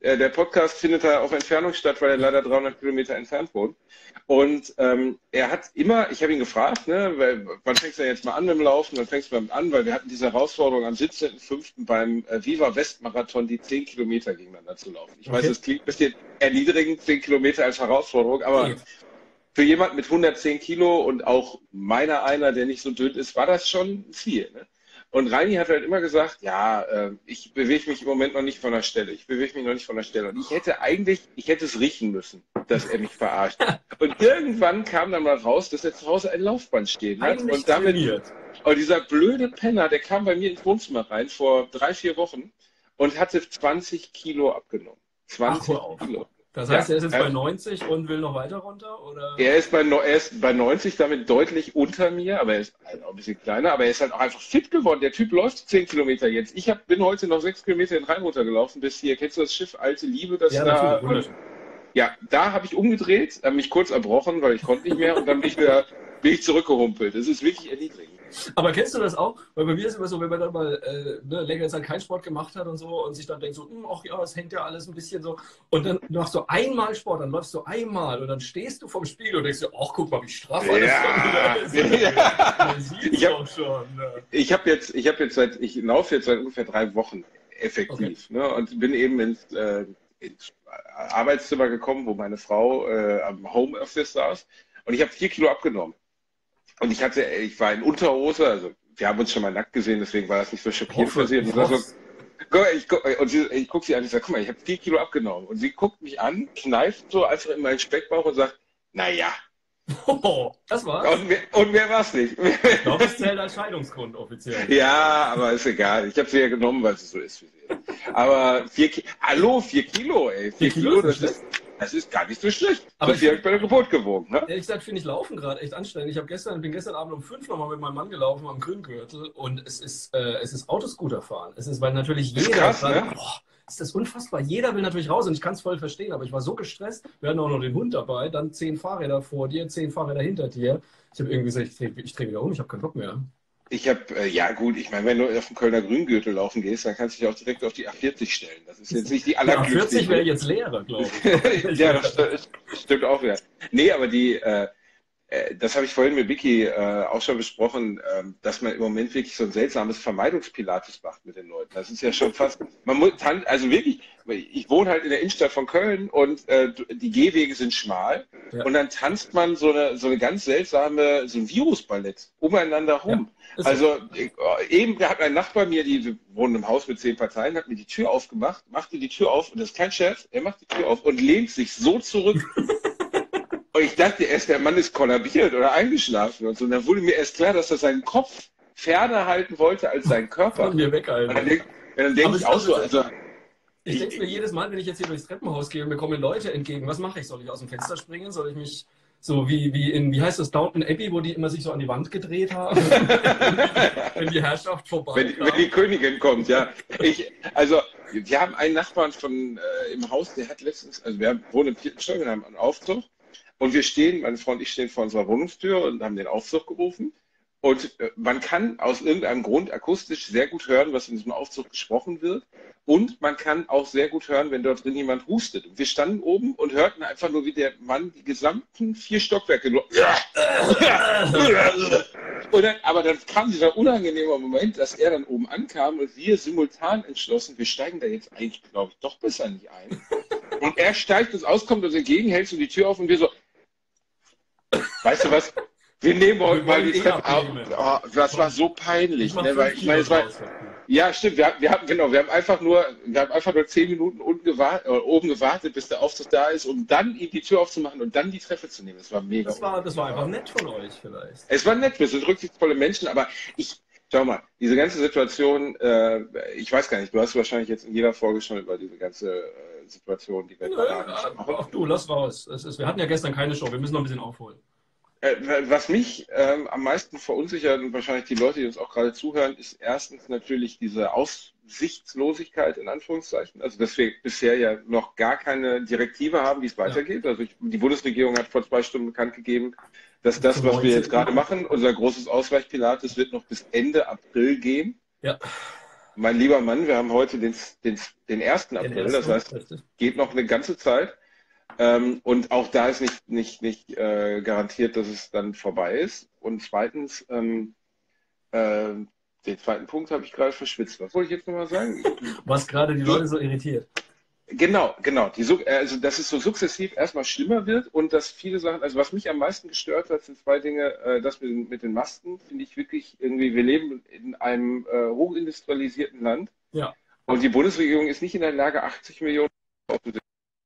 äh, der Podcast findet da auf Entfernung statt, weil er leider dreihundert Kilometer entfernt wohnt. Und ähm, er hat immer, ich habe ihn gefragt, ne, weil, wann fängst du denn jetzt mal an mit dem Laufen? Dann fängst du damit an, weil wir hatten diese Herausforderung am siebzehnten fünften beim äh, Viva West Marathon, die zehn Kilometer gegeneinander zu laufen. Ich okay. weiß, das klingt ein bisschen erniedrigend, zehn Kilometer als Herausforderung, aber okay. für jemanden mit hundertzehn Kilo und auch meiner einer, der nicht so dünn ist, war das schon ein Ziel. Ne? Und Reini hat halt immer gesagt, ja, äh, ich bewege mich im Moment noch nicht von der Stelle. Ich bewege mich noch nicht von der Stelle. Und ich hätte eigentlich, ich hätte es riechen müssen, dass er mich verarscht. Und irgendwann kam dann mal raus, dass er zu Hause ein Laufband stehen hat. Eigentlich und damit, trainiert. und dieser blöde Penner, der kam bei mir ins Wohnzimmer rein vor drei, vier Wochen und hatte zwanzig Kilo abgenommen. zwanzig Ach, Kilo. Das heißt, ja, er ist jetzt bei neunzig und will noch weiter runter? Oder? Er, ist bei, er ist bei neunzig, damit deutlich unter mir, aber er ist halt auch ein bisschen kleiner, aber er ist halt auch einfach fit geworden. Der Typ läuft zehn Kilometer jetzt. Ich hab, bin heute noch sechs Kilometer den Rhein runtergelaufen bis hier. Kennst du das Schiff Alte Liebe? Das ja, da, natürlich. Ja, da habe ich umgedreht, habe mich kurz erbrochen, weil ich konnte nicht mehr und dann bin ich wieder bin ich zurückgehumpelt. Das ist wirklich erniedrigend. Aber kennst du das auch? Weil bei mir ist immer so, wenn man dann mal äh, ne, längere Zeit keinen Sport gemacht hat und so und sich dann denkt so, ach ja, es hängt ja alles ein bisschen so. Und dann machst du einmal Sport, dann läufst du einmal und dann stehst du vorm Spiegel und denkst dir, ach guck mal, wie straff alles ja. schon wieder ist. Ja. Ich habe schon. Ne? Ich habe jetzt, ich habe jetzt seit, ich laufe jetzt seit ungefähr drei Wochen effektiv, okay. ne, und bin eben ins, äh, ins Arbeitszimmer gekommen, wo meine Frau äh, am Homeoffice saß und ich habe vier Kilo abgenommen. Und ich hatte, ich war in Unterhose, also wir haben uns schon mal nackt gesehen, deswegen war das nicht so schockierend für sie. Und ich, so, ich, und sie, ich gucke sie an, ich sage, guck mal, ich habe vier Kilo abgenommen. Und sie guckt mich an, kneift so einfach in meinen Speckbauch und sagt, naja. Oh, das war's? Und mehr, und mehr war's nicht. Ich glaube, das zählt als Scheidungsgrund offiziell. Ja, aber ist egal. Ich habe sie ja genommen, weil sie so ist für sie. Aber vier Kilo, hallo, vier Kilo, ey. Vier, vier Kilo, Kilo das ist... Das ist gar nicht so schlecht. Aber ich habe bei der Geburt gewogen. Ne? Ehrlich gesagt finde ich Laufen gerade echt anstrengend. Ich habe gestern, bin gestern Abend um fünf nochmal mit meinem Mann gelaufen am Grüngürtel und es ist, äh, es ist Autoscooter fahren. Es ist, weil natürlich jeder... Krass, grad, ne? Boah, ist das unfassbar. Jeder will natürlich raus und ich kann es voll verstehen, aber ich war so gestresst. Wir hatten auch noch den Hund dabei, dann zehn Fahrräder vor dir, zehn Fahrräder hinter dir. Ich habe irgendwie gesagt, ich drehe ich dreh wieder um, ich habe keinen Bock mehr. Ich habe, äh, ja gut, ich meine, wenn du auf den Kölner Grüngürtel laufen gehst, dann kannst du dich auch direkt auf die A vierzig stellen. Das ist jetzt nicht die allerglücklichste. Die A vierzig wäre jetzt leerer, glaube ich. Ja, das stimmt, stimmt auch wieder. Nee, aber die, äh, äh, das habe ich vorhin mit Vicky äh, auch schon besprochen, äh, dass man im Moment wirklich so ein seltsames Vermeidungspilates macht mit den Leuten. Das ist ja schon fast, man muss, also wirklich, ich wohne halt in der Innenstadt von Köln und äh, die Gehwege sind schmal ja. und dann tanzt man so eine, so eine ganz seltsame, so ein Virusballett umeinander rum. Ja, also ich, eben hat ein Nachbar mir, die wir wohnen im Haus mit zehn Parteien, hat mir die Tür aufgemacht, machte die Tür auf und das ist kein Chef, er macht die Tür auf und lehnt sich so zurück. Und ich dachte erst, der Mann ist kollabiert oder eingeschlafen und so. Und dann wurde mir erst klar, dass er seinen Kopf ferner halten wollte als seinen Körper. Von mir weg, Alter. Und dann denke dann denk ich auch so, also... Ich denke mir jedes Mal, wenn ich jetzt hier durchs Treppenhaus gehe und mir kommen Leute entgegen, was mache ich? Soll ich aus dem Fenster springen? Soll ich mich so wie, wie in, wie heißt das, Downton Abbey, wo die immer sich so an die Wand gedreht haben? Wenn die Herrschaft vorbei wenn, wenn die Königin kommt, ja. Ich, also, wir haben einen Nachbarn von, äh, im Haus, der hat letztens, also wir wohnen im vierten Stock, wir haben einen Aufzug und wir stehen, meine Frau und ich stehen vor unserer Wohnungstür und haben den Aufzug gerufen. Und äh, man kann aus irgendeinem Grund akustisch sehr gut hören, was in diesem Aufzug gesprochen wird. Und man kann auch sehr gut hören, wenn dort drin jemand hustet. Und wir standen oben und hörten einfach nur, wie der Mann die gesamten vier Stockwerke nur... Und dann, aber dann kam dieser unangenehme Moment, dass er dann oben ankam und wir simultan entschlossen, wir steigen da jetzt eigentlich, glaube ich, doch besser nicht ein. Und er steigt uns aus, kommt uns entgegen, hält so die Tür auf und wir so... Weißt du was? Wir nehmen heute mal die Treppe auf. Oh, das war so peinlich. Ich, ne? Weil, ich meine, es war, ja, stimmt. Wir, wir haben genau, wir haben einfach nur, wir haben einfach nur zehn Minuten unten gewartet, oder oben gewartet, bis der Aufzug da ist, um dann ihm die Tür aufzumachen und dann die Treppe zu nehmen. Das war mega. Das war, das war einfach nett von euch vielleicht. Es war nett. Wir sind rücksichtsvolle Menschen, aber ich, schau mal, diese ganze Situation, äh, ich weiß gar nicht. Du hast wahrscheinlich jetzt in jeder Folge schon über diese ganze äh, Situation, die wir Nö, haben. Ach du, lass raus. Es ist, wir hatten ja gestern keine Show. Wir müssen noch ein bisschen aufholen. Was mich ähm, am meisten verunsichert und wahrscheinlich die Leute, die uns auch gerade zuhören, ist erstens natürlich diese Aussichtslosigkeit in Anführungszeichen. Also dass wir bisher ja noch gar keine Direktive haben, wie es weitergeht. Ja. Also ich, die Bundesregierung hat vor zwei Stunden bekannt gegeben, dass das, was wir jetzt gerade machen, unser großes Ausweichpilates, wird noch bis Ende April gehen. Ja. mein lieber Mann, wir haben heute den, den, den ersten April, das heißt, geht noch eine ganze Zeit. Ähm, und auch da ist nicht, nicht, nicht äh, garantiert, dass es dann vorbei ist. Und zweitens, ähm, äh, den zweiten Punkt habe ich gerade verschwitzt. Was wollte ich jetzt nochmal sagen? Was gerade die Leute so irritiert. Genau, genau. Die, also, dass es so sukzessiv erstmal schlimmer wird und dass viele Sachen, also was mich am meisten gestört hat, sind zwei Dinge. Äh, das mit, den- mit den Masken finde ich wirklich irgendwie, wir leben in einem äh, hochindustrialisierten Land Ja. und die Bundesregierung ist nicht in der Lage, achtzig Millionen aufzusetzen.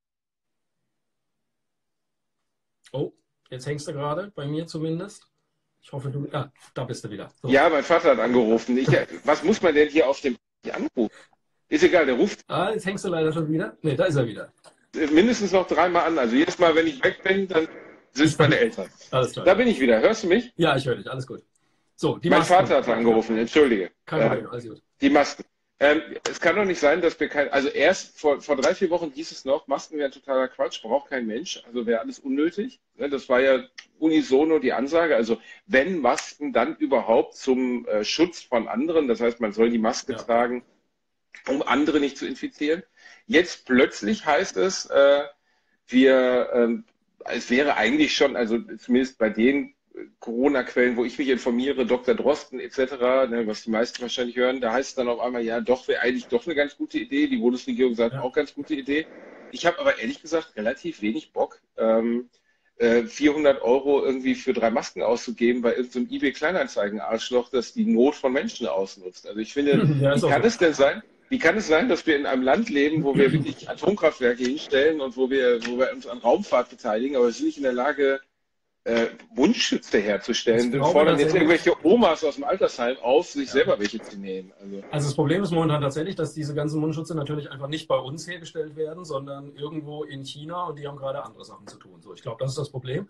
Oh, jetzt hängst du gerade, bei mir zumindest. Ich hoffe, du. Ah, da bist du wieder. So. Ja, mein Vater hat angerufen. Ich, was muss man denn hier auf dem anrufen? Ist egal, der ruft Ah, jetzt hängst du leider schon wieder. Ne, da ist er wieder. mindestens noch dreimal an. Also jedes Mal, wenn ich weg bin, dann sind meine Eltern. Alles klar. Da bin ich wieder. Hörst du mich? Ja, ich höre dich. Alles gut. So, die Mein Masken. Vater hat angerufen, entschuldige. Kein Äh, Problem, alles gut. die Masken. Ähm, es kann doch nicht sein, dass wir kein, also erst vor, vor drei, vier Wochen hieß es noch, Masken wären totaler Quatsch, braucht kein Mensch, also wäre alles unnötig. Ne, das war ja unisono die Ansage. Also wenn Masken, dann überhaupt zum äh, Schutz von anderen. Das heißt, man soll die Maske Ja. tragen, um andere nicht zu infizieren. Jetzt plötzlich heißt es, äh, wir, ähm, es wäre eigentlich schon, also zumindest bei den äh, Corona-Quellen, wo ich mich informiere, Doktor Drosten et cetera, ne, was die meisten wahrscheinlich hören, da heißt es dann auf einmal, ja, doch, wäre eigentlich doch eine ganz gute Idee. Die Bundesregierung sagt Ja. auch ganz gute Idee. Ich habe aber ehrlich gesagt relativ wenig Bock, ähm, äh, vierhundert Euro irgendwie für drei Masken auszugeben bei irgendeinem eBay-Kleinanzeigen-Arschloch, das die Not von Menschen ausnutzt. Also ich finde, Ja, wie ist auch kann so. es denn sein, wie kann es sein, dass wir in einem Land leben, wo wir wirklich Atomkraftwerke hinstellen und wo wir, wo wir uns an Raumfahrt beteiligen, aber wir sind nicht in der Lage, äh, Mundschütze herzustellen? Ich Wir glaube fordern jetzt tatsächlich- irgendwelche Omas aus dem Altersheim auf, sich Ja. selber welche zu nähen. Also, Also das Problem ist momentan tatsächlich, dass diese ganzen Mundschutze natürlich einfach nicht bei uns hergestellt werden, sondern irgendwo in China und die haben gerade andere Sachen zu tun. So, ich glaube, das ist das Problem.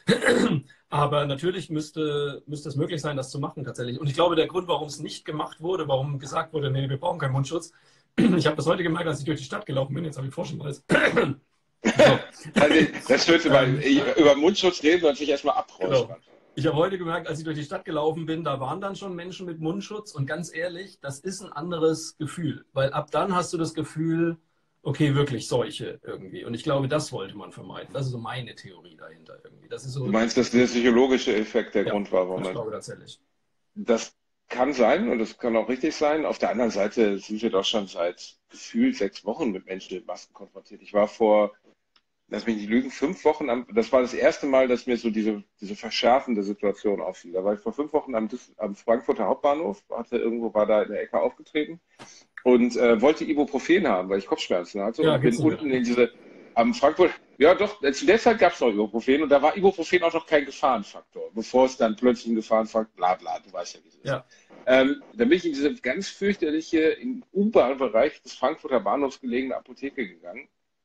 Aber natürlich müsste, müsste es möglich sein, das zu machen tatsächlich. Und ich glaube, der Grund, warum es nicht gemacht wurde, warum gesagt wurde, nee, wir brauchen keinen Mundschutz, ich habe das heute gemerkt, als ich durch die Stadt gelaufen bin, jetzt habe ich Froschenhals. So. also das wird über, über Mundschutz reden und sich erstmal abräuspern. Genau. Ich habe heute gemerkt, als ich durch die Stadt gelaufen bin, da waren dann schon Menschen mit Mundschutz und ganz ehrlich, das ist ein anderes Gefühl, weil ab dann hast du das Gefühl, okay, wirklich Seuche irgendwie. Und ich glaube, das wollte man vermeiden. Das ist so meine Theorie dahinter irgendwie. Das ist so, Du meinst, dass der psychologische Effekt der ja, Grund war, warum ich man. glaube tatsächlich. Das kann sein und das kann auch richtig sein. Auf der anderen Seite sind wir doch schon seit gefühlt sechs Wochen mit Menschen mit Masken konfrontiert. Ich war vor, lass mich nicht lügen, fünf Wochen, am, das war das erste Mal, dass mir so diese, diese verschärfende Situation auffiel. Da war ich vor fünf Wochen am, am Frankfurter Hauptbahnhof, hatte irgendwo, war da in der Ecke aufgetreten und äh, wollte Ibuprofen haben, weil ich Kopfschmerzen hatte Ja, und bin gibt's nicht. unten in diese, am Frankfurt, ja doch, zu der Zeit gab es noch Ibuprofen und da war Ibuprofen auch noch kein Gefahrenfaktor, bevor es dann plötzlich ein Gefahrenfaktor, bla bla, du weißt ja, wie es ist. Ja. Ähm, dann bin ich in diese ganz fürchterliche, im U-Bahn-Bereich des Frankfurter Bahnhofs gelegene Apotheke gegangen.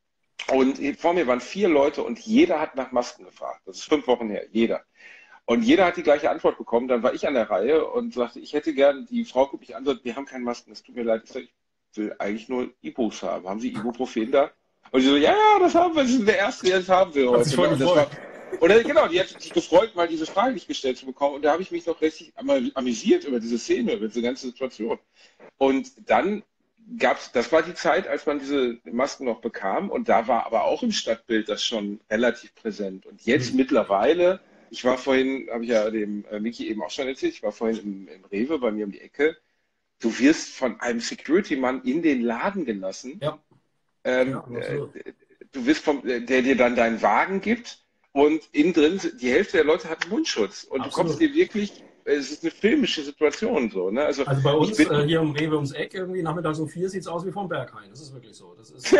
Und vor mir waren vier Leute und jeder hat nach Masken gefragt. Das ist fünf Wochen her, jeder. Und jeder hat die gleiche Antwort bekommen. Dann war ich an der Reihe und sagte, ich hätte gern, die Frau guckt mich an und sagt, wir haben keine Masken, es tut mir leid. Ich sage, ich will eigentlich nur Ibus haben. Haben Sie Ibuprofen da? Und die so, ja, ja, das haben wir, Sie sind der Erste, der das haben will Hat sich voll heute. Und das gefreut. war, oder genau, die hat sich gefreut, mal diese Frage nicht gestellt zu bekommen. Und da habe ich mich noch richtig amüsiert über diese Szene, über diese ganze Situation. Und dann gab's, das war die Zeit, als man diese Masken noch bekam. Und da war aber auch im Stadtbild das schon relativ präsent. Und jetzt Mhm. mittlerweile, ich war vorhin, habe ich ja dem äh, Miki eben auch schon erzählt, ich war vorhin im, im Rewe bei mir um die Ecke. Du wirst von einem Security-Mann in den Laden gelassen. Ja. Ähm, Ja, absolut. äh, du wirst vom, der dir dann deinen Wagen gibt und innen drin, die Hälfte der Leute hat einen Mundschutz. Und Absolut. du kommst dir wirklich, es ist eine filmische Situation so. Ne? Also, Also bei ich uns bin, äh, hier im Rewe ums Eck irgendwie nachmittags um vier sieht es aus wie vom Berghain. Das ist wirklich so. Das ist,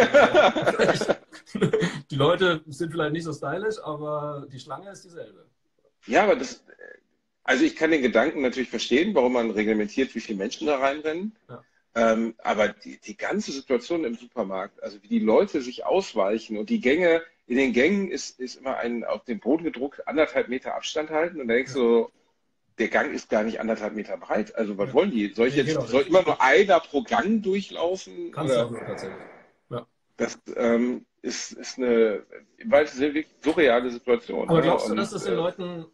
äh, die Leute sind vielleicht nicht so stylisch, aber die Schlange ist dieselbe. ja, aber das, also ich kann den Gedanken natürlich verstehen, warum man reglementiert, wie viele Menschen da reinrennen. Ja. Ähm, aber die, die ganze Situation im Supermarkt, also wie die Leute sich ausweichen und die Gänge, in den Gängen ist, ist immer ein auf den Boden gedruckt, anderthalb Meter Abstand halten und da denkst du, so, der Gang ist gar nicht anderthalb Meter breit. Also was Ja. wollen die? Soll ich Nee, jetzt, genau. soll immer nur einer pro Gang durchlaufen? Kannst du Oder? auch nur tatsächlich. Ja. Das ähm, ist, ist eine, im weitesten Sinne wirklich surreale Situation. Aber ne? glaubst du, Und, dass das den äh, Leuten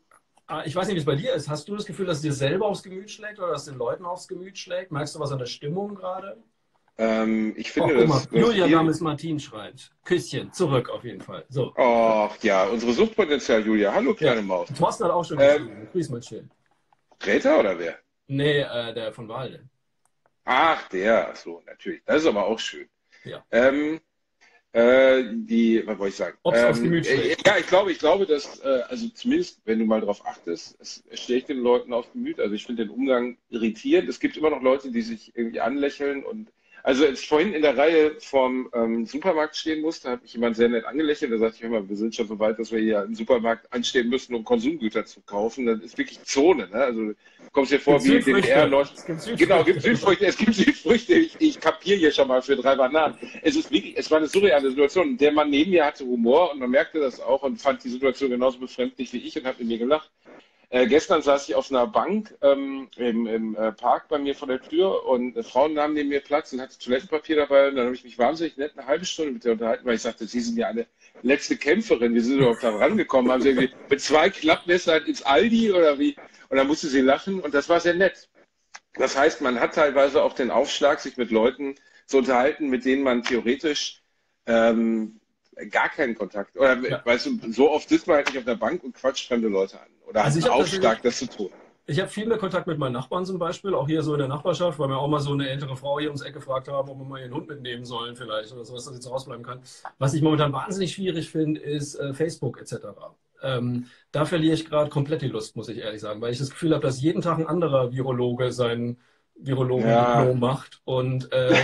Ah, ich weiß nicht, wie es bei dir ist. Hast du das Gefühl, dass es dir selber aufs Gemüt schlägt oder dass es den Leuten aufs Gemüt schlägt? Merkst du was an der Stimmung gerade? Ähm, ich Oh, finde, guck mal, dass, dass Julia viel. Games-Martin schreibt. Küsschen, zurück auf jeden Fall. So, Oh, ja, unsere Suchtpotenzial, Julia. Hallo, ja. kleine Maus. Thorsten hat auch schon Ähm, geschrieben. Grüß mal chill. Greta oder wer? Nee, äh, der von Walde. Ach, der. Ach so, natürlich. Das ist aber auch schön. Ja. Ähm, Äh, die, was wollte ich sagen? Ob es aufs Ähm, Gemüt äh, schlägt. ja, ich glaube, ich glaube, dass, äh, also zumindest, wenn du mal drauf achtest, es, es schlägt den Leuten aufs Gemüt. Also ich finde den Umgang irritierend. Es gibt immer noch Leute, die sich irgendwie anlächeln und also als ich vorhin in der Reihe vom ähm, Supermarkt stehen musste, hat mich jemand sehr nett angelächelt. Da sagte ich immer, wir sind schon so weit, dass wir hier im Supermarkt anstehen müssen, um Konsumgüter zu kaufen. Das ist wirklich Zone, ne? Also du kommst dir Es gibt vor wie D D R, Südfrüchte. Nord. Es gibt Genau, gibt Südfrüchte. Südfrüchte, es gibt Südfrüchte. Ich, ich kapiere hier schon mal für drei Bananen. Es ist wirklich, es war eine surreale Situation. Der Mann neben mir hatte Humor und man merkte das auch und fand die Situation genauso befremdlich wie ich und hat mit mir gelacht. Äh, gestern saß ich auf einer Bank ähm, im, im äh, Park bei mir vor der Tür und eine Frau nahm neben mir Platz und hatte Toilettenpapier dabei. Und dann habe ich mich wahnsinnig nett eine halbe Stunde mit der unterhalten, weil ich sagte, Sie sind ja eine letzte Kämpferin. Wie sind Sie überhaupt da rangekommen? Haben Sie irgendwie mit zwei Klappmessern ins Aldi oder wie? Und dann musste sie lachen und das war sehr nett. Das heißt, man hat teilweise auch den Aufschlag, sich mit Leuten zu unterhalten, mit denen man theoretisch ähm, gar keinen Kontakt. Oder Ja. weißt du, so oft sitzt man halt nicht auf der Bank und quatscht fremde Leute an. Oder hat Also einen ich habe Aufschlag, tatsächlich, das zu tun. ich habe viel mehr Kontakt mit meinen Nachbarn zum Beispiel, auch hier so in der Nachbarschaft, weil mir auch mal so eine ältere Frau hier ums Eck gefragt haben, ob wir mal ihren Hund mitnehmen sollen vielleicht oder sowas, dass sie zu Hause bleiben kann. Was ich momentan wahnsinnig schwierig finde, ist äh, Facebook et cetera. Ähm, da verliere ich gerade komplett die Lust, muss ich ehrlich sagen, weil ich das Gefühl habe, dass jeden Tag ein anderer Virologe sein Ja. Virologendiplom macht und äh,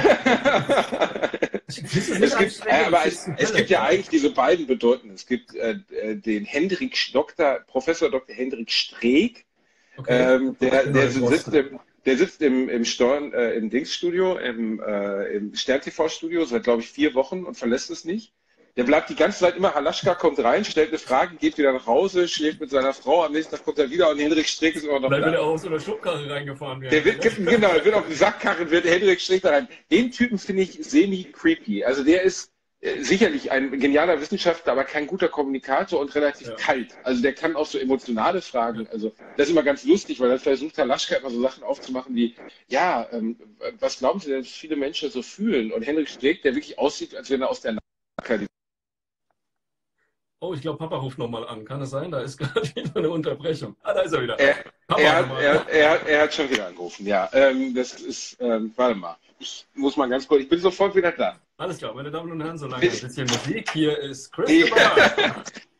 ich finde es nicht Es gibt, äh, anstrengend, ich aber finde es es, die es Hölle gibt ja gerade. eigentlich diese beiden Bedeutungen. Es gibt äh, äh, den Hendrik Doktor, Professor Doktor Hendrik Streeck, Okay, ähm, ich der, bin noch der im sitzt Drosten. im, der sitzt im, im Steuern, äh, im Dingsstudio, im, äh, im Stern-T V-Studio seit, glaube ich, vier Wochen und verlässt es nicht. Der bleibt die ganze Zeit immer, Halaschka kommt rein, stellt eine Frage, geht wieder nach Hause, schläft mit seiner Frau, am nächsten Tag kommt er wieder und Hendrik Streeck ist immer noch Vielleicht wird da. er auch auf so einer Schubkarre reingefahren Der werden. wird, genau, der wird auf die Sackkarre, wird Hendrik Streeck da rein. Den Typen finde ich semi-creepy. Also der ist äh, sicherlich ein genialer Wissenschaftler, aber kein guter Kommunikator und relativ Ja, kalt. Also der kann auch so emotionale ja. Fragen, also das ist immer ganz lustig, weil dann versucht Herr Laschka immer so Sachen aufzumachen wie, ja, ähm, was glauben Sie denn, dass viele Menschen so fühlen? Und Hendrik Streeck, der wirklich aussieht, als wenn er aus der Akademie. Oh, ich glaube, Papa ruft nochmal an. Kann es sein? Da ist gerade wieder eine Unterbrechung. Ah, da ist er wieder. Er, er, Papa hat, nochmal. er, er, er hat schon wieder angerufen, ja. Ähm, das ist, ähm, warte mal, ich muss mal ganz kurz, ich bin sofort wieder da. Alles klar, meine Damen und Herren, so lange ein Bis, bisschen Musik. Hier ist Christopher. ja.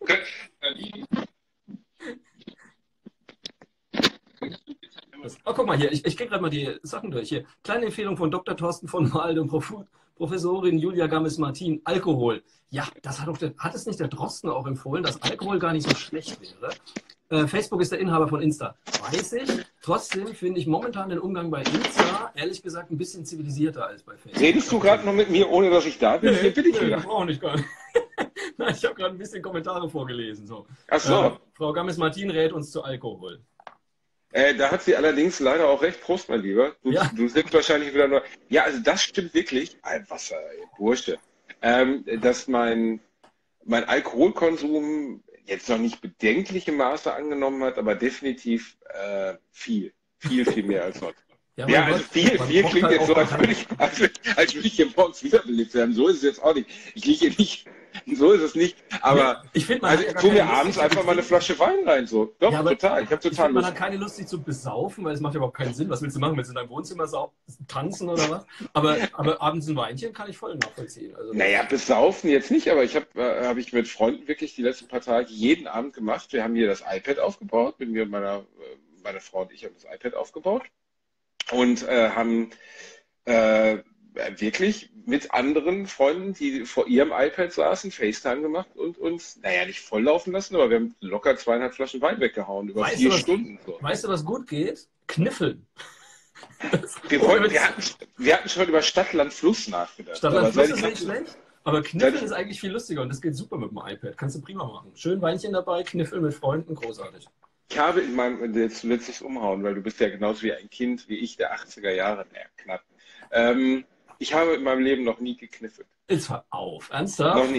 Das, oh, guck mal hier, ich, ich gehe gerade mal die Sachen durch. Hier, kleine Empfehlung von Doktor Thorsten von Maal und Prof, Professorin Julia Gammes-Martin. Alkohol. Ja, das hat, doch der, hat es nicht der Drosten auch empfohlen, dass Alkohol gar nicht so schlecht wäre? Äh, Facebook ist der Inhaber von Insta. Weiß ich. Trotzdem finde ich momentan den Umgang bei Insta, ehrlich gesagt, ein bisschen zivilisierter als bei Facebook. Redest du gerade noch mit mir, ohne dass ich da bin? Hier Nee, bin ich nee, wieder. brauche ich gar nicht. Nein, ich habe gerade ein bisschen Kommentare vorgelesen. So. Ach Äh, so. Frau Gammes-Martin rät uns zu Alkohol. Äh, da hat sie allerdings leider auch recht. Prost, mein Lieber. Du, Ja, du sitzt wahrscheinlich wieder nur. Ja, also das stimmt wirklich. Ein Wasser, ey, Bursche. Ähm, dass mein, mein Alkoholkonsum jetzt noch nicht bedenkliche Maße angenommen hat, aber definitiv äh, viel. Viel, viel mehr als sonst. ja, Ja, mein also Gott, viel, man viel braucht klingt halt jetzt auch, so, man als würde kann, ich, als, als würde ich hier morgens wiederbelebt werden. So ist es jetzt auch nicht. Ich liege hier nicht, so ist es nicht. ne, Aber ich finde, man also hat ja ich gar tue keine mir Lust, sich abends zu einfach mal eine betrinken. Flasche Wein rein. So. Ja, Doch, aber total. Ich habe ich total finde, man hat Lust. keine Lust, sich zu besaufen, weil es macht ja überhaupt keinen Sinn. Was willst du machen? Willst du in deinem Wohnzimmer sau tanzen oder was? Aber, aber abends ein Weinchen kann ich voll nachvollziehen. Also Naja, das, besaufen jetzt nicht, aber ich habe äh, hab ich mit Freunden wirklich die letzten paar Tage jeden Abend gemacht. Wir haben hier das iPad aufgebaut, mit mir und meiner, äh, meine Frau und ich haben das iPad aufgebaut und äh, haben äh, wirklich mit anderen Freunden, die vor ihrem iPad saßen, FaceTime gemacht und uns, naja, nicht volllaufen lassen, aber wir haben locker zweieinhalb Flaschen Wein weggehauen über weißt du, vier was, Stunden. So. weißt du, was gut geht? Kniffeln. Das, Wir, ohne wollten, wir, Witz. hatten, wir hatten schon über Stadt, Land, Fluss nachgedacht, Stadtland aber Fluss seit ich ist nicht das, schlecht, aber seit Kniffeln ich ist eigentlich viel lustiger und das geht super mit dem iPad. Kannst du prima machen. Schön Weinchen dabei, Kniffeln mit Freunden, großartig. Ich habe in meinem, jetzt zuletzt nicht umhauen, weil du bist ja genauso wie ein Kind wie ich der achtziger Jahre, naja, knapp. Ähm, ich habe in meinem Leben noch nie gekniffelt. Jetzt hör auf. Noch Ernsthaft? nie.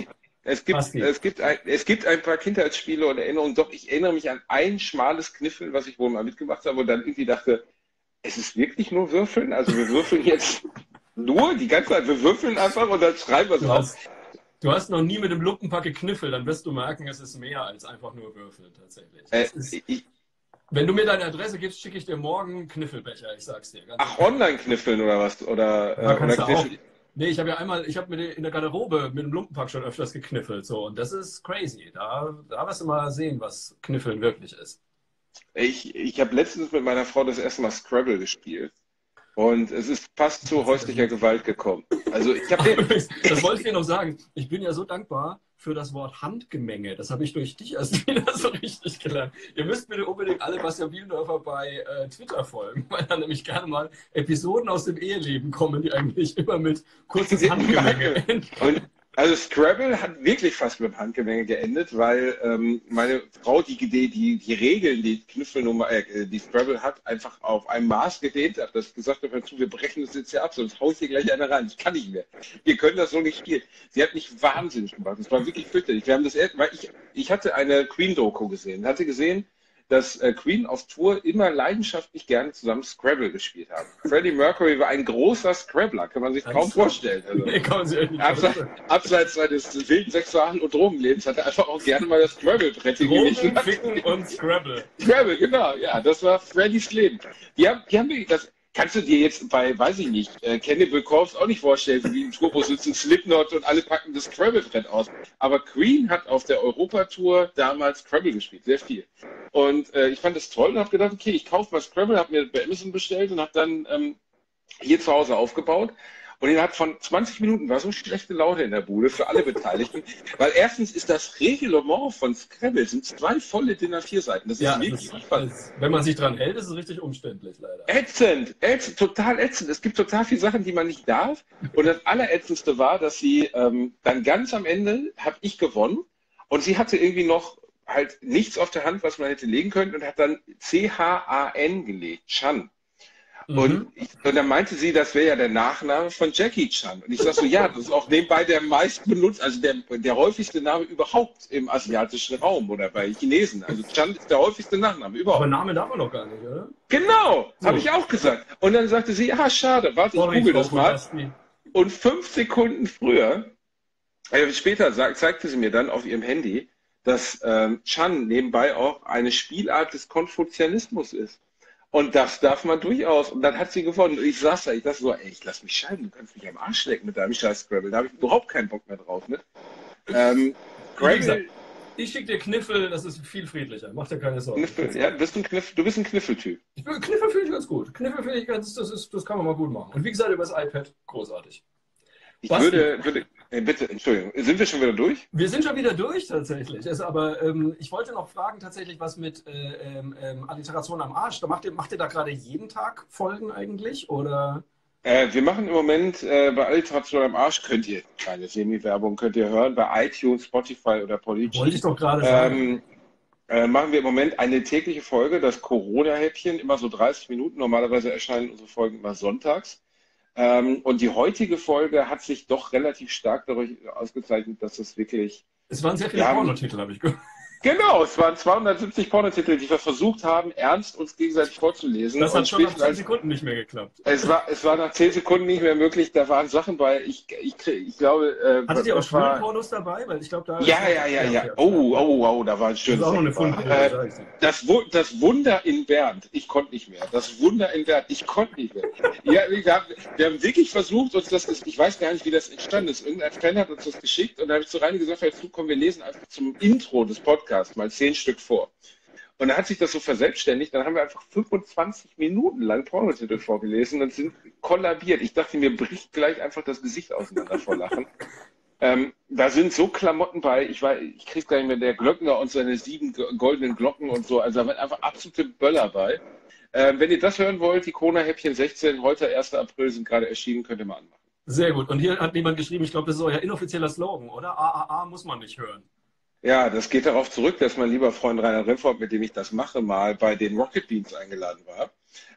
Es gibt, Basti. es gibt ein, es gibt ein paar Kindheitsspiele und Erinnerungen. Doch, ich erinnere mich an ein schmales Kniffel, was ich wohl mal mitgemacht habe und dann irgendwie dachte, es ist wirklich nur Würfeln? Also wir würfeln jetzt nur die ganze Zeit, wir würfeln einfach und dann schreiben wir es Du auf. hast, du hast noch nie mit dem Lumpenpack gekniffelt, dann wirst du merken, es ist mehr als einfach nur Würfeln tatsächlich. Äh, Es ist, ich, wenn du mir deine Adresse gibst, schicke ich dir morgen einen Kniffelbecher, ich sag's dir. Ganz ach, Online-Kniffeln oder was? Oder, Da äh, oder kannst du auch. Kniffel? Nee, ich habe ja einmal, ich habe mir in der Garderobe mit dem Lumpenpack schon öfters gekniffelt. So, und das ist crazy. Da, da wirst du mal sehen, was Kniffeln wirklich ist. Ich, ich habe letztens mit meiner Frau das erste Mal Scrabble gespielt und es ist fast zu häuslicher Gewalt gekommen. Also ich habe Das wollte ich dir noch sagen. Ich bin ja so dankbar für das Wort Handgemenge. Das habe ich durch dich erst wieder so richtig gelernt. Ihr müsst bitte unbedingt alle Bastian Bielendorfer bei äh, Twitter folgen, weil da nämlich gerne mal Episoden aus dem Eheleben kommen, die eigentlich immer mit kurzes Handgemenge enden. Und also Scrabble hat wirklich fast mit dem Handgemenge geendet, weil ähm, meine Frau die, die, die, die Regeln, die Knüffelnummer, äh, die Scrabble hat, einfach auf ein Maß gedehnt hat, dass ich gesagt habe, wir brechen das jetzt hier ab, sonst haue ich hier gleich einer rein. Ich kann nicht mehr. Wir können das so nicht spielen. Sie hat mich wahnsinnig gemacht. Das war wirklich fürchterlich. Wir haben das, weil ich, ich hatte eine Queen-Doku gesehen, hatte gesehen, dass äh, Queen auf Tour immer leidenschaftlich gerne zusammen Scrabble gespielt haben. Freddie Mercury war ein großer Scrabbler, kann man sich kaum vorstellen. Also, Nee, kann man sich echt nicht abseits, vorstellen. abseits seines wilden Sexual- und Drogenlebens hat er einfach auch gerne mal das Scrabble-Brett hingelegt. Drogen, Ficken und Scrabble. Scrabble, genau, ja, das war Freddys Leben. Die haben, die haben wirklich das. Kannst du dir jetzt bei, weiß ich nicht, äh, Cannibal Corpse auch nicht vorstellen, wie im Turbo sitzen Slipknot und alle packen das Scrabble-Brett aus. Aber Queen hat auf der Europatour damals Scrabble gespielt, sehr viel. Und äh, ich fand das toll und habe gedacht, okay, ich kaufe mal Scrabble, habe mir bei Amazon bestellt und habe dann ähm, hier zu Hause aufgebaut. Und innerhalb von zwanzig Minuten war so schlechte Laune in der Bude für alle Beteiligten. Weil erstens ist das Reglement von Scrabble, sind zwei volle DIN A vier Seiten. Das ist Ja, wirklich das, spannend. das, wenn man sich dran hält, ist es richtig umständlich, leider. Ätzend, ätzend, total ätzend. Es gibt total viele Sachen, die man nicht darf. Und das Allerätzendste war, dass sie ähm, dann ganz am Ende, habe ich gewonnen. Und sie hatte irgendwie noch halt nichts auf der Hand, was man hätte legen können und hat dann C H A N gelegt, Chan. Mhm. Und, ich, und dann meinte sie, das wäre ja der Nachname von Jackie Chan. Und ich sag so, ja, das ist auch nebenbei der meist benutzt, also der, der häufigste Name überhaupt im asiatischen Raum oder bei Chinesen. Also Chan ist der häufigste Nachname überhaupt. Aber Name darf man doch gar nicht, oder? Genau, So. habe ich auch gesagt. Und dann sagte sie, ah, schade, warte, ich Sorry, google Frau das mal. Basti. Und fünf Sekunden früher, äh, später sag, zeigte sie mir dann auf ihrem Handy, dass ähm, Chan nebenbei auch eine Spielart des Konfuzianismus ist. Und das darf man durchaus. Und dann hat sie gewonnen. Und ich saß da, ich dachte so, ey, ich lass mich scheiden, du kannst mich am Arsch lecken mit deinem scheiß Scrabble. Da habe ich überhaupt keinen Bock mehr drauf mit. Ähm, Wie gesagt, Scrabble, ich schicke dir Kniffel, das ist viel friedlicher. Mach dir keine Sorgen. Kniffel, ja, bist ein Kniff, du bist ein Kniffeltyp. Ich bin, Kniffel finde ich ganz gut. Kniffel finde ich ganz, das, ist, das kann man mal gut machen. Und wie gesagt, über das iPad, großartig. Ich Basti. würde, würde äh, bitte, Entschuldigung, sind wir schon wieder durch? Wir sind schon wieder durch tatsächlich. Also, aber ähm, ich wollte noch fragen, tatsächlich, was mit äh, ähm, ähm, Alliteration am Arsch. Da macht ihr, macht ihr da gerade jeden Tag Folgen eigentlich? Oder? Äh, wir machen im Moment äh, bei Alliteration am Arsch, könnt ihr, kleine Semi-Werbung, könnt ihr hören, bei iTunes, Spotify oder Podigy. Wollte ich doch gerade sagen. Ähm, äh, machen wir im Moment eine tägliche Folge, das Corona-Häppchen, immer so dreißig Minuten. Normalerweise erscheinen unsere Folgen immer sonntags. Ähm, und die heutige Folge hat sich doch relativ stark dadurch ausgezeichnet, dass es wirklich... Es waren sehr viele Ja, Pornotitel, habe ich gehört. Genau, es waren zweihundertsiebzig Pornotitel, die wir versucht haben, ernst uns gegenseitig vorzulesen. Das Und hat schon nach spätestens zehn als- Sekunden nicht mehr geklappt. Es war, es war nach zehn Sekunden nicht mehr möglich. Da waren Sachen bei, ich, ich, ich glaube, äh, Hattet ihr auch das war, Schwulenpornos dabei? Weil ich glaube, da. ja, ja, ja, ja. Oh, oh, oh, da war ein Das schönes. ist auch noch eine Eck. Fundgrube, äh, sag ich dir. das, Wu- das Wunder in Bernd, ich konnte nicht mehr. Das Wunder in Bernd, ich konnte nicht mehr. Ja, wir, haben, wir haben wirklich versucht, uns das, ich weiß gar nicht, wie das entstanden ist. Irgendein Fan hat uns das geschickt und da habe ich zu Reini gesagt, dazu kommen wir lesen einfach zum Intro des Podcasts mal zehn Stück vor. Und dann hat sich das so verselbstständigt, dann haben wir einfach fünfundzwanzig Minuten lang Pornotitel vorgelesen und sind kollabiert. Ich dachte, mir bricht gleich einfach das Gesicht auseinander vor Lachen. Ähm, da sind so Klamotten bei, ich weiß, ich krieg's gar nicht mehr, der Glöckner und seine sieben g- goldenen Glocken und so, also da waren einfach absolute Böller bei. Ähm, wenn ihr das hören wollt, die Corona-Häppchen sechzehn, heute erster April, sind gerade erschienen, könnt ihr mal anmachen. Sehr gut. Und hier hat jemand geschrieben, ich glaube, das ist euer inoffizieller Slogan, oder? A A A muss man nicht hören. Ja, das geht darauf zurück, dass mein lieber Freund Rainer Remford, mit dem ich das mache, mal bei den Rocket Beans eingeladen war.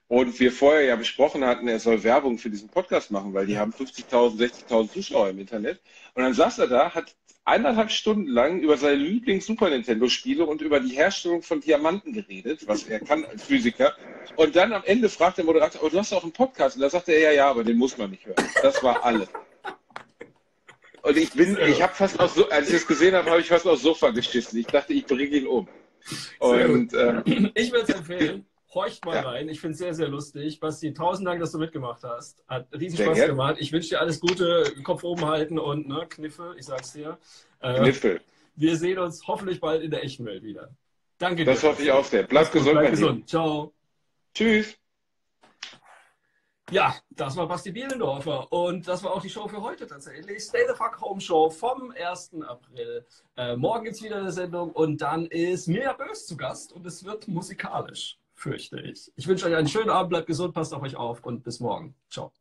Und wir vorher ja besprochen hatten, er soll Werbung für diesen Podcast machen, weil die haben fünfzigtausend, sechzigtausend Zuschauer im Internet. Und dann saß er da, hat eineinhalb Stunden lang über seine Lieblings-Super Nintendo-Spiele und über die Herstellung von Diamanten geredet, was er kann als Physiker. Und dann am Ende fragt der Moderator, oh, du hast auch einen Podcast. Und da sagte er, ja, ja, aber den muss man nicht hören. Das war alles. Und ich bin, ich habe fast aus so, als ich es gesehen habe, habe ich fast aufs Sofa geschissen. Ich dachte, ich bringe ihn um. Und, äh, ich würde es empfehlen. Horcht mal ja. rein. Ich finde es sehr, sehr lustig. Basti, tausend Dank, dass du mitgemacht hast. Hat riesen sehr Spaß gern. gemacht. Ich wünsche dir alles Gute, Kopf oben halten und ne, Kniffe, ich sag's dir. Äh, Kniffe. Wir sehen uns hoffentlich bald in der echten Welt wieder. Danke dir. Das hoffe ich auch sehr. Bleib gesund. Bleib gesund. Ciao. Tschüss. Ja, das war Basti Bielendorfer und das war auch die Show für heute tatsächlich. Stay the Fuck Home Show vom ersten April. Äh, morgen gibt es wieder eine Sendung und dann ist Mirja Bös zu Gast und es wird musikalisch, fürchte ich. Ich wünsche euch einen schönen Abend, bleibt gesund, passt auf euch auf und bis morgen. Ciao.